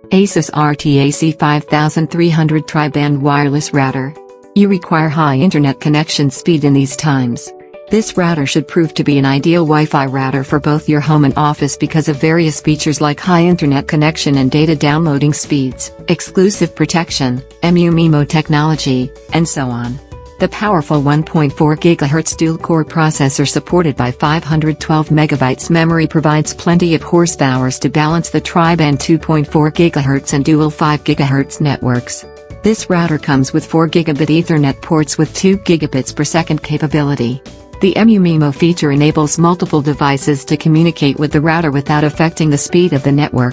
Asus RTAC 5300 Tri-Band Wireless Router. You require high internet connection speed in these times. This router should prove to be an ideal Wi-Fi router for both your home and office because of various features like high internet connection and data downloading speeds, exclusive protection, MU-MIMO technology, and so on. The powerful 1.4 GHz dual-core processor supported by 512 MB memory provides plenty of horsepower to balance the tri-band 2.4 GHz and dual 5 GHz networks. This router comes with 4 Gigabit Ethernet ports with 2 gigabits per second capability. The MU-MIMO feature enables multiple devices to communicate with the router without affecting the speed of the network.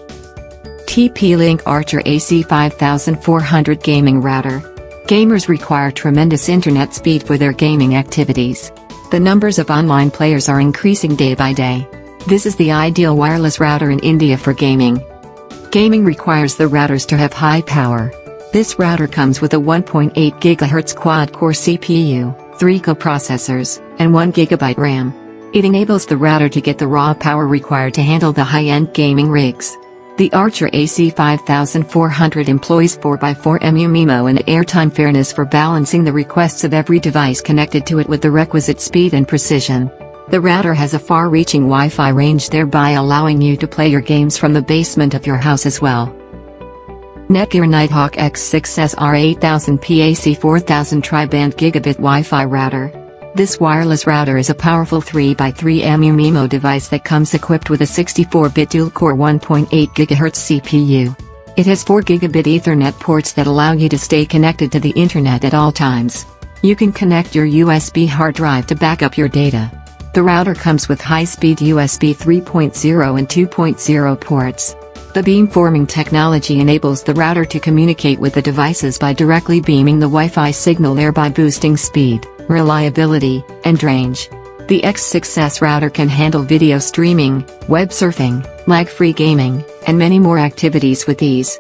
TP-Link Archer AC 5400 Gaming Router. Gamers require tremendous internet speed for their gaming activities. The numbers of online players are increasing day by day. This is the ideal wireless router in India for gaming. Gaming requires the routers to have high power. This router comes with a 1.8 GHz quad-core CPU, 3 coprocessors, and 1 GB RAM. It enables the router to get the raw power required to handle the high-end gaming rigs. The Archer AC 5400 employs 4x4 MU-MIMO and airtime fairness for balancing the requests of every device connected to it with the requisite speed and precision. The router has a far-reaching Wi-Fi range, thereby allowing you to play your games from the basement of your house as well. Netgear Nighthawk X6SR 8000 PAC 4000 Tri-Band Gigabit Wi-Fi Router. This wireless router is a powerful 3x3 MU-MIMO device that comes equipped with a 64-bit dual-core 1.8 GHz CPU. It has 4 Gigabit Ethernet ports that allow you to stay connected to the internet at all times. You can connect your USB hard drive to back up your data. The router comes with high-speed USB 3.0 and 2.0 ports. The beamforming technology enables the router to communicate with the devices by directly beaming the Wi-Fi signal, thereby boosting speed, reliability, and range. The X6S router can handle video streaming, web surfing, lag-free gaming, and many more activities with ease.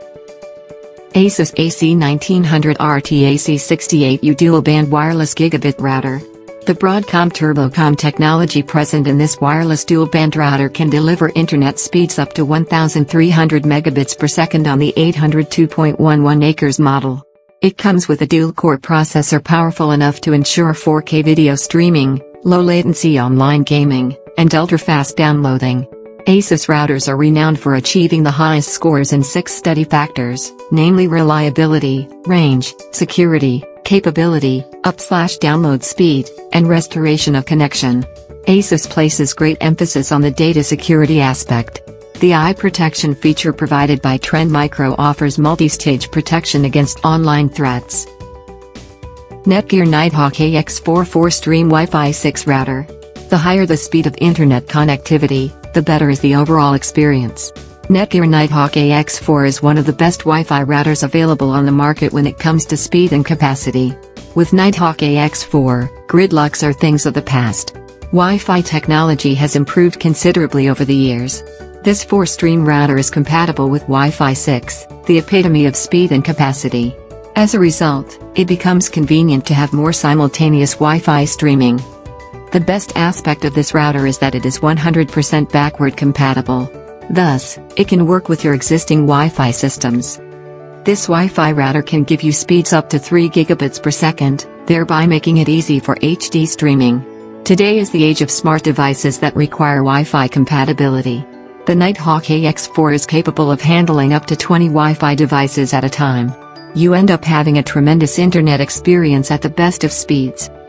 Asus AC1900 RTAC 68U Dual-Band Wireless Gigabit Router. The Broadcom TurboCom technology present in this wireless dual-band router can deliver internet speeds up to 1,300 megabits per second on the 802.11 acres model. It comes with a dual-core processor powerful enough to ensure 4K video streaming, low-latency online gaming, and ultra-fast downloading. Asus routers are renowned for achieving the highest scores in 6 study factors, namely reliability, range, security, capability, up/download speed, and restoration of connection. Asus places great emphasis on the data security aspect. The eye protection feature provided by Trend Micro offers multi-stage protection against online threats. Netgear Nighthawk AX44 Stream Wi-Fi 6 Router. The higher the speed of internet connectivity, the better is the overall experience. Netgear Nighthawk AX4 is one of the best Wi-Fi routers available on the market when it comes to speed and capacity. With Nighthawk AX4, grid locks are things of the past. Wi-Fi technology has improved considerably over the years. This 4-stream router is compatible with Wi-Fi 6, the epitome of speed and capacity. As a result, it becomes convenient to have more simultaneous Wi-Fi streaming. The best aspect of this router is that it is 100% backward compatible. Thus, it can work with your existing Wi-Fi systems. This Wi-Fi router can give you speeds up to 3 gigabits per second, thereby making it easy for HD streaming. Today is the age of smart devices that require Wi-Fi compatibility. The Nighthawk AX4 is capable of handling up to 20 Wi-Fi devices at a time. You end up having a tremendous internet experience at the best of speeds.